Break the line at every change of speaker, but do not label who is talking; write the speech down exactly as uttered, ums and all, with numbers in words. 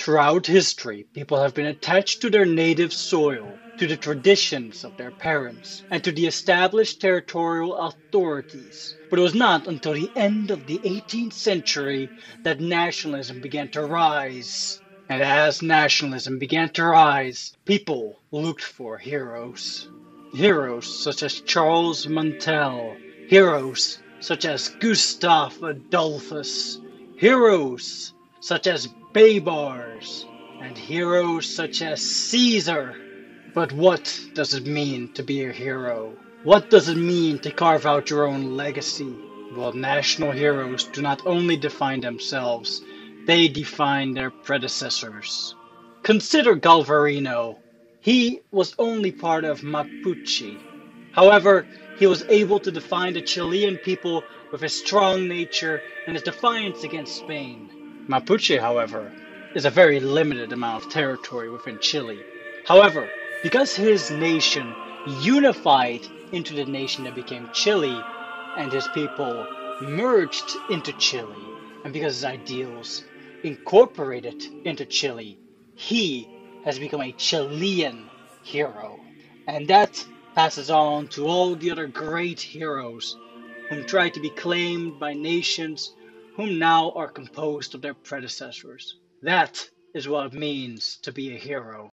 Throughout history, people have been attached to their native soil, to the traditions of their parents, and to the established territorial authorities. But it was not until the end of the eighteenth century that nationalism began to rise. And as nationalism began to rise, people looked for heroes. Heroes such as Charles Montel, heroes such as Gustav Adolphus, heroes such as Baybars, and heroes such as Caesar. But what does it mean to be a hero? What does it mean to carve out your own legacy? Well, national heroes do not only define themselves, they define their predecessors. Consider Galvarino. He was only part of Mapuche. However, he was able to define the Chilean people with his strong nature and his defiance against Spain. Mapuche, however, is a very limited amount of territory within Chile. However, because his nation unified into the nation that became Chile, and his people merged into Chile, and because his ideals incorporated into Chile, he has become a Chilean hero. And that passes on to all the other great heroes whom tried to be claimed by nations whom now are composed of their predecessors. That is what it means to be a hero.